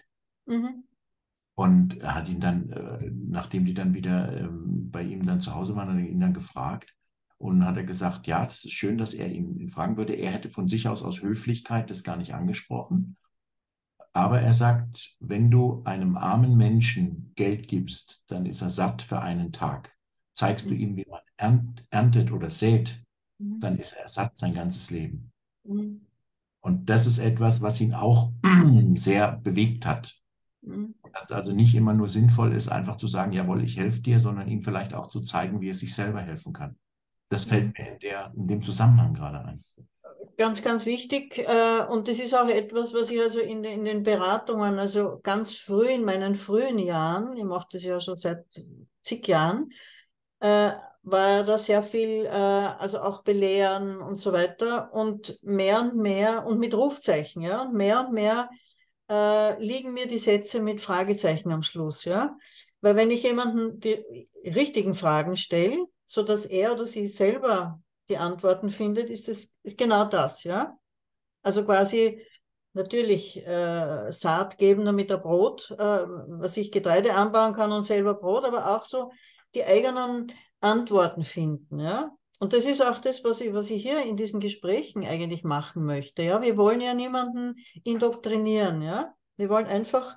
Mhm. Und er hat ihn dann, äh, nachdem die dann wieder ähm, bei ihm dann zu Hause waren, hat er ihn dann gefragt und hat er gesagt, ja, das ist schön, dass er ihn, ihn fragen würde. Er hätte von sich aus aus Höflichkeit das gar nicht angesprochen. Aber er sagt, wenn du einem armen Menschen Geld gibst, dann ist er satt für einen Tag. Zeigst du Mhm. ihm, wie man ernt, erntet oder sät, Mhm. dann ist er satt sein ganzes Leben. Mhm. Und das ist etwas, was ihn auch sehr bewegt hat. Mhm. Dass es also nicht immer nur sinnvoll ist, einfach zu sagen, jawohl, ich helfe dir, sondern ihm vielleicht auch zu zeigen, wie er sich selber helfen kann. Das Mhm. fällt mir in, der, in dem Zusammenhang gerade ein. Ganz, ganz wichtig. Äh, und das ist auch etwas, was ich also in, den- in den Beratungen, also ganz früh in meinen frühen Jahren, ich mache das ja schon seit zig Jahren, äh, war da sehr viel, äh, also auch belehren und so weiter. Und mehr und mehr, und mit Rufzeichen, ja, und mehr und mehr äh, liegen mir die Sätze mit Fragezeichen am Schluss, ja. Weil wenn ich jemanden die richtigen Fragen stelle, so dass er oder sie selber die Antworten findet, ist das ist genau das, ja. Also quasi natürlich äh, Saat geben, damit er Brot, äh, was ich Getreide anbauen kann und selber Brot, aber auch so die eigenen Antworten finden, ja. Und das ist auch das, was ich, was ich hier in diesen Gesprächen eigentlich machen möchte, ja. Wir wollen ja niemanden indoktrinieren, ja. Wir wollen einfach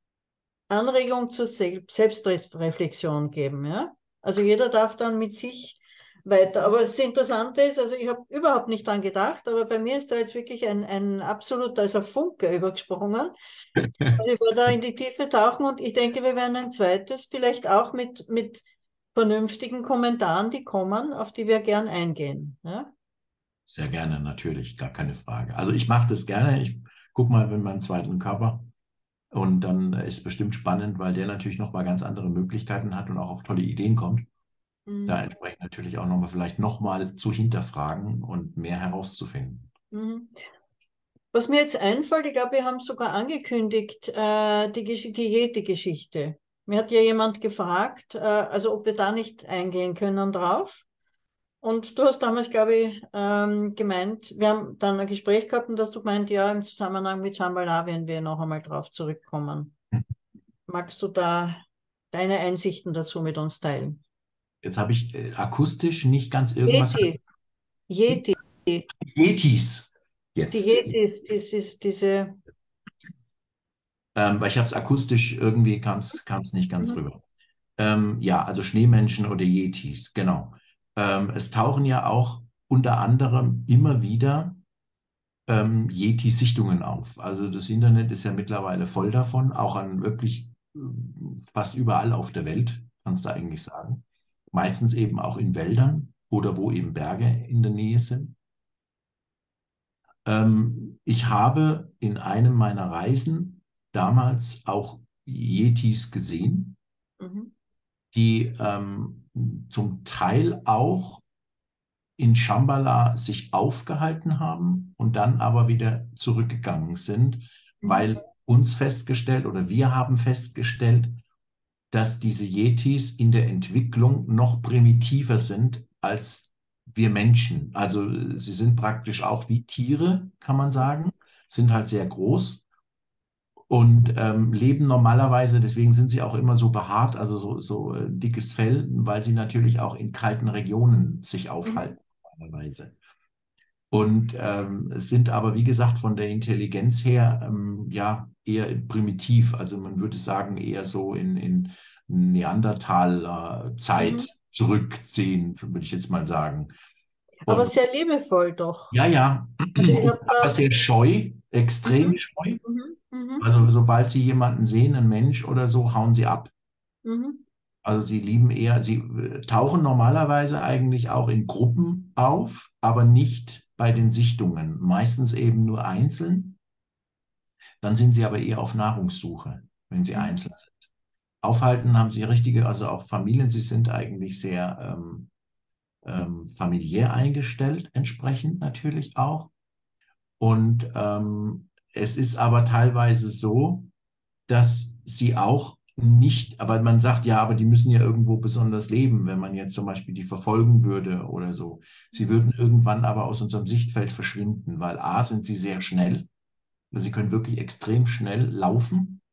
Anregung zur Sel- Selbstreflexion geben, ja. Also jeder darf dann mit sich weiter. Aber das Interessante ist, also ich habe überhaupt nicht dran gedacht, aber bei mir ist da jetzt wirklich ein, ein absoluter, also Funke übergesprungen. Also ich werde da in die Tiefe tauchen und ich denke, wir werden ein zweites, vielleicht auch mit, mit vernünftigen Kommentaren, die kommen, auf die wir gern eingehen. Ja? Sehr gerne, natürlich, gar keine Frage. Also ich mache das gerne. Ich gucke mal in meinem zweiten Körper und dann ist bestimmt spannend, weil der natürlich noch mal ganz andere Möglichkeiten hat und auch auf tolle Ideen kommt. Da Mhm. entsprechend natürlich auch noch mal vielleicht noch mal zu hinterfragen und mehr herauszufinden. Mhm. Was mir jetzt einfällt, ich glaube, wir haben sogar angekündigt, äh, die, Gesch- die Yeti-Geschichte. Mir hat ja jemand gefragt, äh, also ob wir da nicht eingehen können drauf. Und du hast damals, glaube ich, ähm, gemeint, wir haben dann ein Gespräch gehabt und hast du gemeint, ja, im Zusammenhang mit Shambhala werden wir noch einmal drauf zurückkommen. Magst du da deine Einsichten dazu mit uns teilen? Jetzt habe ich äh, akustisch nicht ganz irgendwas. Yeti, Yeti, Yetis die jetzt. Yetis, das ist diese. Ähm, weil ich habe es akustisch, irgendwie kam es nicht ganz Mhm. rüber. Ähm, ja, also Schneemenschen oder Yetis, genau. Ähm, es tauchen ja auch unter anderem immer wieder ähm, Yeti-Sichtungen auf. Also das Internet ist ja mittlerweile voll davon, auch an wirklich äh, fast überall auf der Welt, kannst du eigentlich sagen. Meistens eben auch in Wäldern oder wo eben Berge in der Nähe sind. Ähm, ich habe in einem meiner Reisen damals auch Yetis gesehen, Mhm. die ähm, zum Teil auch in Shambhala sich aufgehalten haben und dann aber wieder zurückgegangen sind, Mhm. weil uns festgestellt oder wir haben festgestellt, dass diese Yetis in der Entwicklung noch primitiver sind als wir Menschen. Also sie sind praktisch auch wie Tiere, kann man sagen, sind halt sehr groß und ähm, leben normalerweise, deswegen sind sie auch immer so behaart, also so, so äh, dickes Fell, weil sie natürlich auch in kalten Regionen sich Mhm. aufhalten, normalerweise. Und ähm, es sind aber, wie gesagt, von der Intelligenz her ähm, ja eher primitiv. Also man würde sagen, eher so in, in Mhm. Neandertaler-Zeit zurückziehen, würde ich jetzt mal sagen. Aber Und sehr liebevoll doch. ja, ja, Also ich habe aber da. sehr scheu, extrem Mhm. scheu. Mhm. Mhm. Also sobald sie jemanden sehen, einen Mensch oder so, hauen sie ab. Mhm. Also sie lieben eher, sie äh, tauchen normalerweise eigentlich auch in Gruppen auf, aber nicht bei den Sichtungen. Meistens eben nur einzeln. Dann sind sie aber eher auf Nahrungssuche, wenn sie Mhm. einzeln sind. Aufhalten haben sie richtige, also auch Familien, sie sind eigentlich sehr ähm, ähm, familiär eingestellt, entsprechend natürlich auch. Und ähm, es ist aber teilweise so, dass sie auch nicht, aber man sagt ja, aber die müssen ja irgendwo besonders leben, wenn man jetzt zum Beispiel die verfolgen würde oder so. Sie würden irgendwann aber aus unserem Sichtfeld verschwinden, weil A, sind sie sehr schnell, also sie können wirklich extrem schnell laufen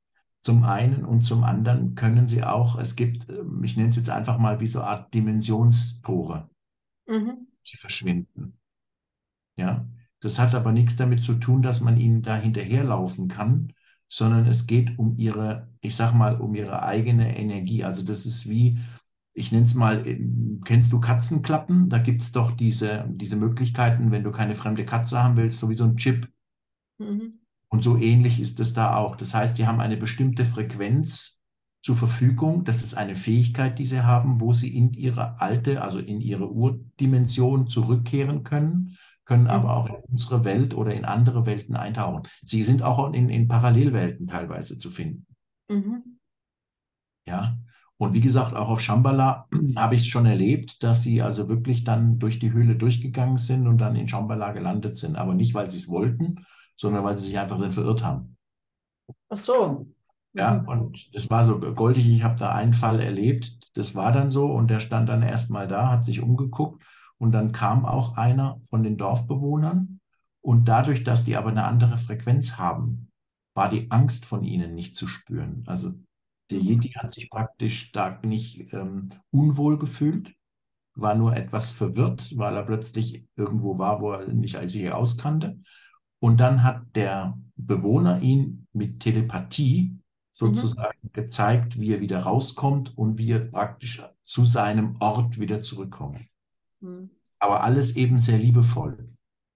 zum einen und zum anderen können sie auch, es gibt, ähm, ich nenne es jetzt einfach mal wie so eine Art Dimensionstore, Mhm. sie verschwinden. Ja, das hat aber nichts damit zu tun, dass man ihnen da hinterherlaufen kann, sondern es geht um ihre, ich sag mal, um ihre eigene Energie. Also das ist wie, ich nenne es mal, äh, kennst du Katzenklappen? Da gibt es doch diese, diese Möglichkeiten, wenn du keine fremde Katze haben willst, so wie so ein Chip. Mhm. Und so ähnlich ist es da auch. Das heißt, die haben eine bestimmte Frequenz zur Verfügung. Das ist eine Fähigkeit, die sie haben, wo sie in ihre alte, also in ihre Urdimension zurückkehren können, können aber Mhm. auch in unsere Welt oder in andere Welten eintauchen. Sie sind auch in, in Parallelwelten teilweise zu finden. Mhm. Ja. Und wie gesagt, auch auf Shambhala habe ich es schon erlebt, dass sie also wirklich dann durch die Höhle durchgegangen sind und dann in Shambhala gelandet sind. Aber nicht, weil sie es wollten, sondern weil sie sich einfach dann verirrt haben. Ach so. Ja, Mhm. und das war so goldig. Ich habe da einen Fall erlebt, das war dann so und der stand dann erstmal da, hat sich umgeguckt und dann kam auch einer von den Dorfbewohnern und dadurch, dass die aber eine andere Frequenz haben, war die Angst von ihnen nicht zu spüren. Also der Mhm. Yeti hat sich praktisch da nicht ähm, unwohl gefühlt, war nur etwas verwirrt, weil er plötzlich irgendwo war, wo er nicht sich auskannte. Und dann hat der Bewohner ihn mit Telepathie Mhm. sozusagen gezeigt, wie er wieder rauskommt und wie er praktisch zu seinem Ort wieder zurückkommt. Mhm. Aber alles eben sehr liebevoll.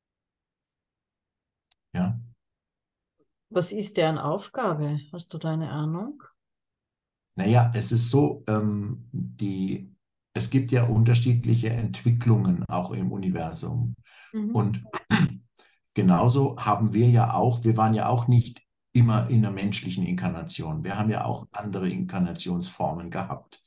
Ja. Was ist deren Aufgabe? Hast du da eine Ahnung? Naja, es ist so, ähm, die, es gibt ja unterschiedliche Entwicklungen auch im Universum. Mhm. Und genauso haben wir ja auch, wir waren ja auch nicht immer in einer menschlichen Inkarnation. Wir haben ja auch andere Inkarnationsformen gehabt.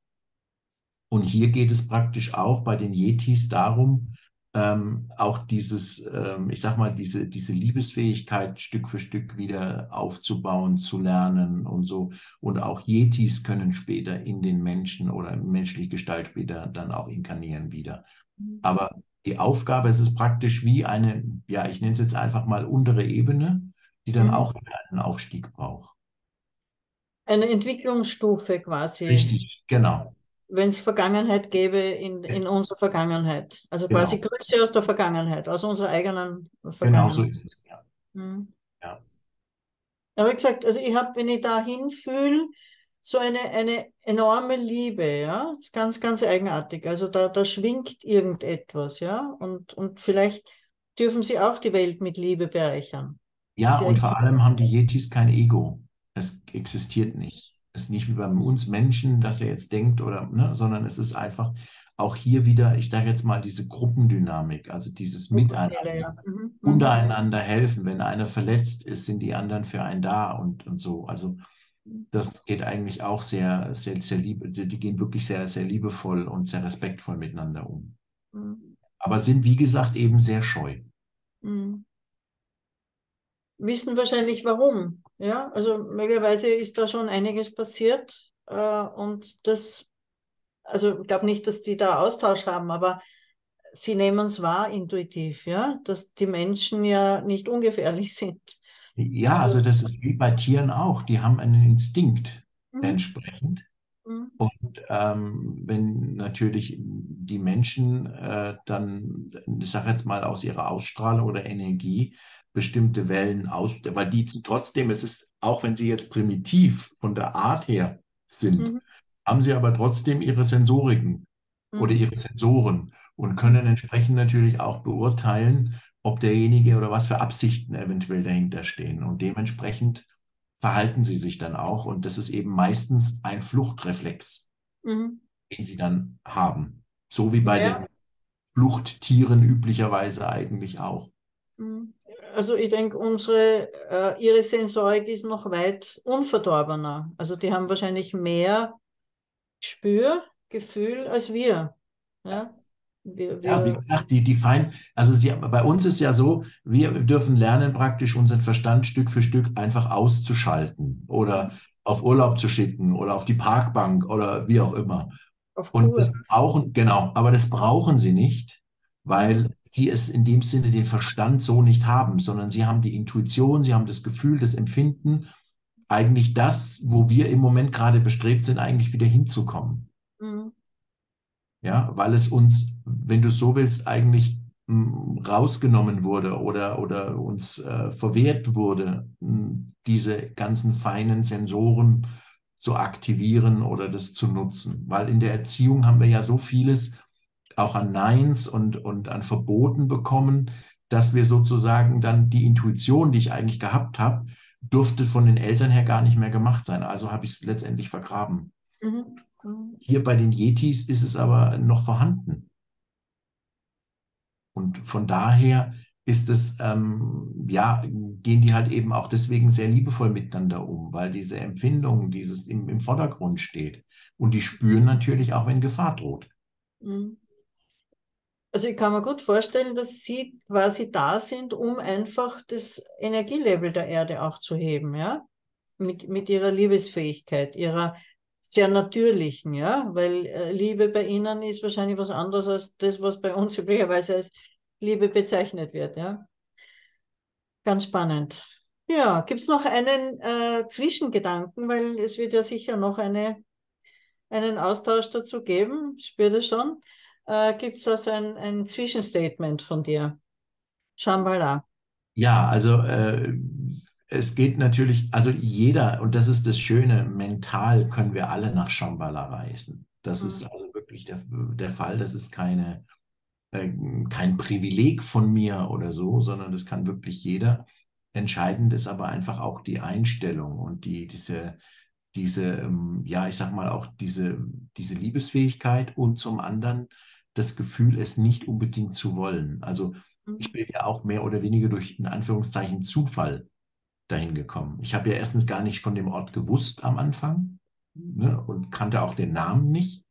Und hier geht es praktisch auch bei den Yetis darum, ähm, auch dieses, ähm, ich sag mal, diese, diese Liebesfähigkeit Stück für Stück wieder aufzubauen, zu lernen und so. Und auch Yetis können später in den Menschen oder in menschliche Gestalt später dann auch inkarnieren wieder. Aber die Aufgabe, es ist praktisch wie eine, ja, ich nenne es jetzt einfach mal untere Ebene, die dann Mhm. auch wieder einen Aufstieg braucht. Eine Entwicklungsstufe quasi, Richtig, genau. wenn es Vergangenheit gäbe in, in unserer Vergangenheit. Also quasi Genau. Grüße aus der Vergangenheit, aus unserer eigenen Genau so Vergangenheit. ist es. Ja. Mhm. Ja. Aber wie gesagt, also ich habe, wenn ich da hinfühle, so eine, eine enorme Liebe, ja, das ist ganz, ganz eigenartig. Also da, da schwingt irgendetwas, ja, und, und vielleicht dürfen sie auch die Welt mit Liebe bereichern. Ja, Ist ja, und vor allem haben die Yetis kein Ego. Es existiert nicht. Es ist nicht wie bei uns Menschen, dass er jetzt denkt oder, ne, sondern es ist einfach auch hier wieder, ich sage jetzt mal, diese Gruppendynamik, also dieses Gruppenseele, ja. Miteinander, Mhm. Mhm. untereinander helfen. Wenn einer verletzt ist, sind die anderen für einen da und, und so. Also das geht eigentlich auch sehr, sehr, sehr liebe, die die gehen wirklich sehr, sehr liebevoll und sehr respektvoll miteinander um. Mhm. Aber sind, wie gesagt, eben sehr scheu. Mhm. Wissen wahrscheinlich warum. Ja, also möglicherweise ist da schon einiges passiert äh, und das, also ich glaube nicht, dass die da Austausch haben, aber sie nehmen es wahr intuitiv, ja, dass die Menschen ja nicht ungefährlich sind. Ja, Also, also das ist wie bei Tieren auch. Die haben einen Instinkt mhm, entsprechend. mhm, Und ähm, wenn natürlich die Menschen äh, dann, ich sage jetzt mal, aus ihrer Ausstrahlung oder Energie bestimmte Wellen aus, weil die sind trotzdem, es ist, auch wenn sie jetzt primitiv von der Art her sind, mhm, haben sie aber trotzdem ihre Sensoriken oder mhm, ihre Sensoren und mhm, können entsprechend natürlich auch beurteilen, ob derjenige oder was für Absichten eventuell dahinter stehen. Und dementsprechend verhalten sie sich dann auch. Und das ist eben meistens ein Fluchtreflex, mhm. den sie dann haben. So wie bei Ja, den Fluchttieren üblicherweise eigentlich auch. mhm. Also ich denke, unsere, äh, ihre Sensorik ist noch weit unverdorbener. Also die haben wahrscheinlich mehr Gespür, Gefühl als wir. Ja, wir, Ja, wie wir, gesagt, die, die Fein, also sie, bei uns ist ja so, wir dürfen lernen, praktisch unseren Verstand Stück für Stück einfach auszuschalten oder auf Urlaub zu schicken oder auf die Parkbank oder wie auch immer. auf Und das Kur. brauchen, genau, aber das brauchen sie nicht, Mhm. weil sie es in dem Sinne den Verstand so nicht haben, sondern sie haben die Intuition, sie haben das Gefühl, das Empfinden eigentlich das, wo wir im Moment gerade bestrebt sind, eigentlich wieder hinzukommen. Mhm. Ja, weil es uns, wenn du so willst, eigentlich mh, rausgenommen wurde oder, oder uns äh, verwehrt wurde, mh, diese ganzen feinen Sensoren zu aktivieren oder das zu nutzen. Weil in der Erziehung haben wir ja so vieles auch an Neins und, und an Verboten bekommen, dass wir sozusagen dann die Intuition, die ich eigentlich gehabt habe, durfte von den Eltern her gar nicht mehr gemacht sein. Also habe ich es letztendlich vergraben. Mhm. Mhm. Hier bei den Yetis ist es aber noch vorhanden. Und von daher ist es, ähm, ja, gehen die halt eben auch deswegen sehr liebevoll miteinander um, weil diese Empfindung, dieses im, im Vordergrund steht. Und die spüren natürlich auch, wenn Gefahr droht. Mhm. Also ich kann mir gut vorstellen, dass Sie quasi da sind, um einfach das Energielevel der Erde auch zu heben, ja? Mit, mit Ihrer Liebesfähigkeit, Ihrer sehr natürlichen, ja? Weil äh, Liebe bei Ihnen ist wahrscheinlich was anderes als das, was bei uns üblicherweise als Liebe bezeichnet wird, ja? Ganz spannend. Ja, gibt es noch einen äh, Zwischengedanken, weil es wird ja sicher noch eine, einen Austausch dazu geben, ich spüre das schon. Äh, gibt es also ein, ein Zwischenstatement von dir? Shambhala. Ja, also äh, es geht natürlich, also jeder, und das ist das Schöne, mental können wir alle nach Shambhala reisen. Das ist Mhm. also wirklich der, der Fall. Das ist keine, äh, kein Privileg von mir oder so, sondern das kann wirklich jeder. Entscheidend ist aber einfach auch die Einstellung und die, diese, diese, ähm, ja, ich sag mal auch diese, diese Liebesfähigkeit und zum anderen das Gefühl, es nicht unbedingt zu wollen. Also ich Mhm. bin ja auch mehr oder weniger durch, in Anführungszeichen, Zufall dahin gekommen. Ich habe ja erstens gar nicht von dem Ort gewusst am Anfang, ne, und kannte auch den Namen nicht.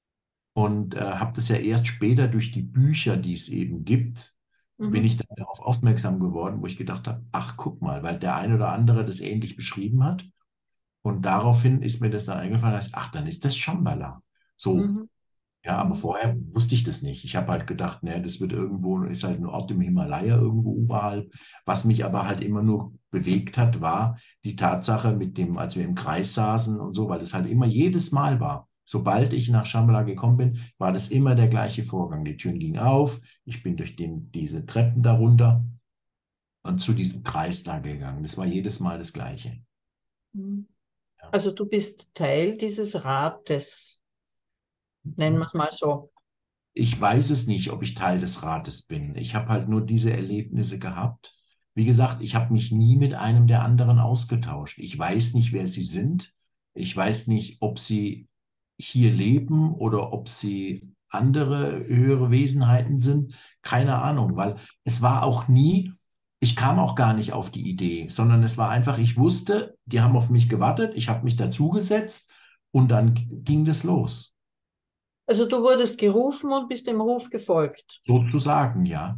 Und äh, habe das ja erst später durch die Bücher, die es eben gibt, bin Mhm. ich dann darauf aufmerksam geworden, wo ich gedacht habe, ach, guck mal, weil der eine oder andere das ähnlich beschrieben hat. Und daraufhin ist mir das dann eingefallen, dass, ach, dann ist das Shambhala. So, Mhm. ja, aber Mhm. vorher wusste ich das nicht. Ich habe halt gedacht, ne, das wird irgendwo, ist halt ein Ort im Himalaya irgendwo oberhalb. Was mich aber halt immer nur bewegt hat, war die Tatsache mit dem, als wir im Kreis saßen und so, weil es halt immer jedes Mal war. Sobald ich nach Shambhala gekommen bin, war das immer der gleiche Vorgang. Die Türen gingen auf, ich bin durch den, diese Treppen darunter und zu diesem Kreis da gegangen. Das war jedes Mal das Gleiche. Mhm. Ja. Also du bist Teil dieses Rates, nennen wir es mal so. Ich weiß es nicht, ob ich Teil des Rates bin. Ich habe halt nur diese Erlebnisse gehabt. Wie gesagt, ich habe mich nie mit einem der anderen ausgetauscht. Ich weiß nicht, wer sie sind. Ich weiß nicht, ob sie hier leben oder ob sie andere höhere Wesenheiten sind. Keine Ahnung, weil es war auch nie, ich kam auch gar nicht auf die Idee, sondern es war einfach, ich wusste, die haben auf mich gewartet, ich habe mich dazugesetzt und dann ging das los. Also du wurdest gerufen und bist dem Ruf gefolgt. Sozusagen, ja.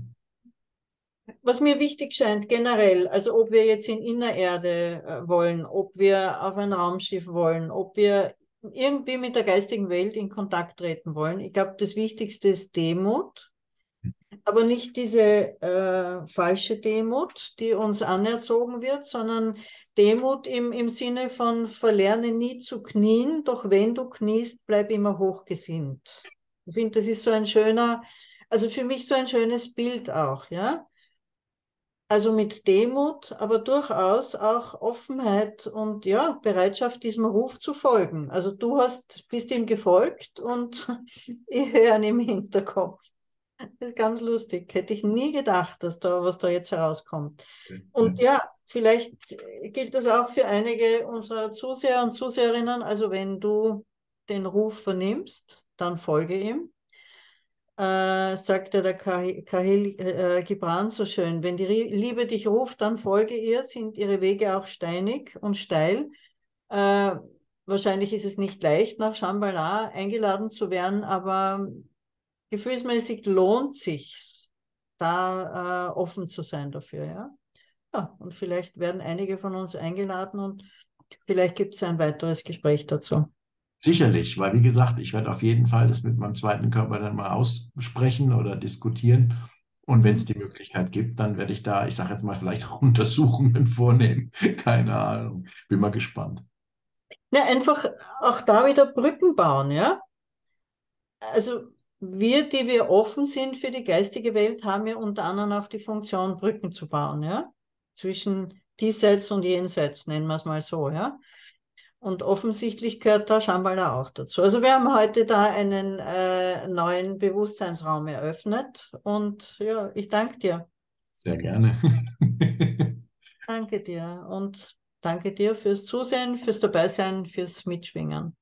Was mir wichtig scheint, generell, also ob wir jetzt in Innererde äh, wollen, ob wir auf ein Raumschiff wollen, ob wir irgendwie mit der geistigen Welt in Kontakt treten wollen. Ich glaube, das Wichtigste ist Demut, aber nicht diese äh, falsche Demut, die uns anerzogen wird, sondern Demut im, im Sinne von verlerne nie zu knien, doch wenn du kniest, bleib immer hochgesinnt. Ich finde, das ist so ein schöner, also für mich so ein schönes Bild auch, ja. Also mit Demut, aber durchaus auch Offenheit und ja, Bereitschaft, diesem Ruf zu folgen. Also du hast, bist ihm gefolgt und ich höre ihn im Hinterkopf. Das ist ganz lustig. Hätte ich nie gedacht, dass da, was da jetzt herauskommt. Und ja, vielleicht gilt das auch für einige unserer Zuseher und Zuseherinnen. Also wenn du den Ruf vernimmst, dann folge ihm. Äh, sagte der Kah- Kahil äh, Gibran so schön, wenn die Liebe dich ruft, dann folge ihr, sind ihre Wege auch steinig und steil. Äh, Wahrscheinlich ist es nicht leicht, nach Shambhala eingeladen zu werden, aber gefühlsmäßig lohnt sich, da äh, offen zu sein dafür, ja. Ja, und vielleicht werden einige von uns eingeladen und vielleicht gibt es ein weiteres Gespräch dazu. Sicherlich, weil wie gesagt, ich werde auf jeden Fall das mit meinem zweiten Körper dann mal aussprechen oder diskutieren. Und wenn es die Möglichkeit gibt, dann werde ich da, ich sage jetzt mal, vielleicht auch Untersuchungen vornehmen. Keine Ahnung. Bin mal gespannt. Ja, einfach auch da wieder Brücken bauen, ja. Also wir, die wir offen sind für die geistige Welt, haben ja unter anderem auch die Funktion, Brücken zu bauen, ja. Zwischen diesseits und jenseits, nennen wir es mal so, ja. Und offensichtlich gehört da Shambhala auch dazu. Also wir haben heute da einen äh, neuen Bewusstseinsraum eröffnet und ja, ich danke dir. Sehr gerne. Danke dir und danke dir fürs Zusehen, fürs Dabeisein, fürs Mitschwingen.